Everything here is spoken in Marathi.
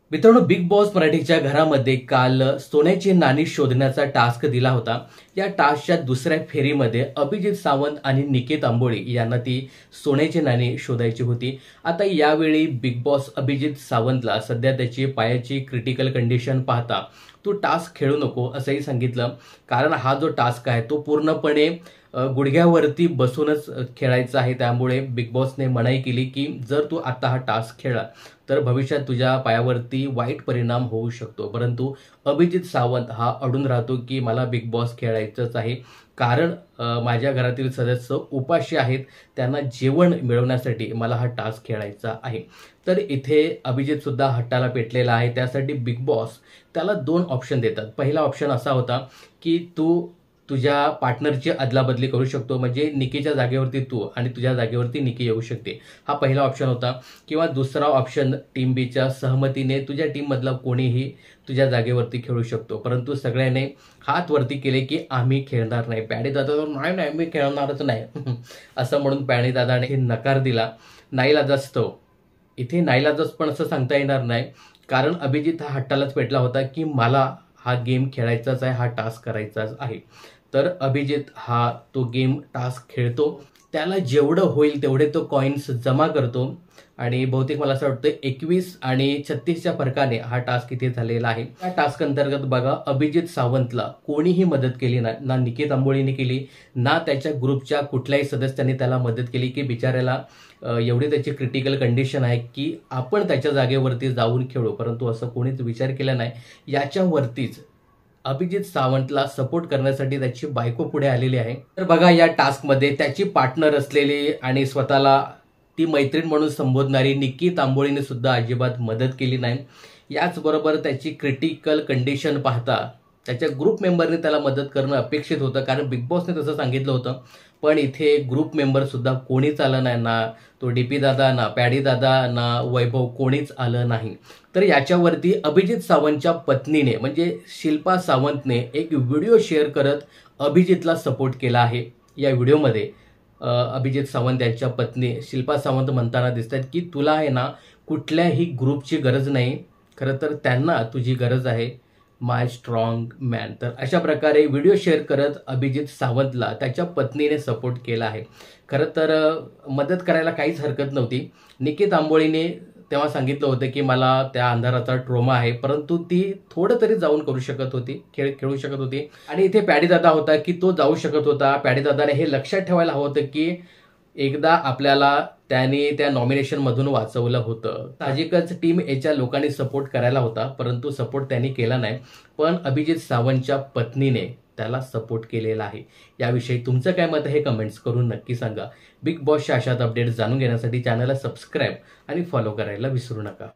मित्रांनो, बिग बॉस मराठीच्या घरामध्ये काल सोन्याची नाणी शोधण्याचा टास्क दिला होता। या टास्कच्या दुसऱ्या फेरीमध्ये अभिजित सावंत आणि निकेत आंबोळी यांना ती सोन्याची नाणी शोधायची होती। आता यावेळी बिग बॉस अभिजित सावंतला सध्या त्याची पायाची क्रिटिकल कंडिशन पाहता तू टास्क खेळू नको असंही सांगितलं, कारण हा जो टास्क आहे तो पूर्णपणे गुडघ्यावरती बसूनच खेळायचा आहे। त्यामुळे बिग बॉसने मनाई केली की जर तू आता हा टास्क खेळला तर भविष्यात तुझ्या पायावरती वाईट परिणाम होऊ शकतो। परंतु अभिजित सावंत हा अडून राहतो की मला बिग बॉस खेळायचंच आहे, कारण माझ्या घरातील सदस्य उपाशी आहेत, त्यांना जेवण मिळवण्यासाठी मला हा टास्क खेळायचा आहे। तर इथे अभिजित सुद्धा हट्टाला पेटलेला आहे। त्यासाठी बिग बॉस त्याला दोन ऑप्शन देतात। पहिला ऑप्शन असा होता की तू तुझ्या पार्टनरची अदलाबदली करू शकतो, म्हणजे निकीच्या जागेवरती तू आणि तुझ्या जागेवरती निकी येऊ शकते, हा पहिला ऑप्शन होता। किंवा दुसरा ऑप्शन टीम बीच्या सहमतीने तुझ्या टीममधला कोणीही तुझ्या जागेवरती खेळू शकतो। परंतु सगळ्यांनी हात वरती केले की आम्ही खेळणार नाही। पॅडी दादा नाही नाही मी खेळणारच नाही असं म्हणून पॅडी दादाने नकार दिला। नाईलाजास्तव इथे नाईलाजाच पण असं सांगता येणार नाही, कारण अभिजित हा हट्टालाच पेटला होता की मला हा गेम खेळायचाच आहे, हा टास्क करायचाच आहे। तर अभिजित हा तो गेम टास्क खेळतो, त्याला जेवढं होईल तेवढे तो कॉइन्स जमा करतो आणि बहुतेक मला असं वाटतं 21 आणि 36च्या फरकाने हा टास्क इथे झालेला आहे। या टास्क अंतर्गत बघा, अभिजित सावंतला कोणीही मदत केली नाही, ना निकेत आंबोळीने केली, ना त्याच्या ग्रुपच्या कुठल्याही सदस्यांनी त्याला मदत केली की बिचाऱ्याला एवढी त्याची क्रिटिकल कंडिशन आहे की आपण त्याच्या जागेवरती जाऊन खेळू, परंतु असं कोणीच विचार केला नाही। याच्यावरतीच अभिजित सावंतला सपोर्ट करण्यासाठी त्याची बायको पुढे आलेली आहे। तर बघा, या टास्कमध्ये त्याची पार्टनर असलेली आणि स्वतःला ती मैत्रीण म्हणून संबोधणारी निकेत आंबोळीने सुद्धा अजिबात मदत केली नाही। याचबरोबर त्याची क्रिटिकल कंडिशन पाहता त्याच्या ग्रुप मेंबरने त्याला मदत करणं अपेक्षित होतं, कारण बिग बॉसने तसं सांगितलं होतं। पण इथे ग्रुप मेंबर सुद्धा कोणीच आलं नाही, ना तो डीपी दादा, ना पॅडी दादा, ना वैभव, कोणीच आलं नाही। तर याच्यावरती अभिजित सावंतच्या पत्नीने म्हणजे शिल्पा सावंतने एक व्हिडिओ शेअर करत अभिजितला सपोर्ट केला आहे। या व्हिडिओमध्ये अभिजित सावंत यांच्या पत्नी शिल्पा सावंत म्हणताना दिसतात की तुला आहे ना कुठल्याही ग्रुपची गरज नाही, खरं तर त्यांना तुझी गरज आहे, माय स्ट्रॉंग मॅन। तर अशा प्रकारे व्हिडिओ शेअर करत अभिजित सावंतला त्याच्या पत्नीने सपोर्ट केला आहे। खरं तर मदत करायला काहीच हरकत नव्हती। निकेत आंबोळीने तेव्हा सांगितलं होतं की मला त्या अंधाराचा ट्रोमा आहे, परंतु ती थोडं तरी जाऊन करू शकत होती, खेळू शकत होती। आणि इथे पॅडी दादा होता की तो जाऊ शकत होता। पॅडी दादाने हे लक्षात ठेवायला हवं होतं की एकदा आपल्याला त्याने त्या नॉमिनेशन मधून वाचवलं होतं। साहजिकच टीम एच्या लोकांनी सपोर्ट करायला होता, परंतु सपोर्ट त्यांनी केला नाही। पण अभिजित सावंतच्या पत्नीने त्याला सपोर्ट केलेला आहे। याविषयी तुमचं काय मत आहे हे कमेंट्स करून नक्की सांगा। बिग बॉसच्या अशाच अपडेट्स जाणून घेण्यासाठी चॅनलला सबस्क्राईब आणि फॉलो करायला विसरू नका।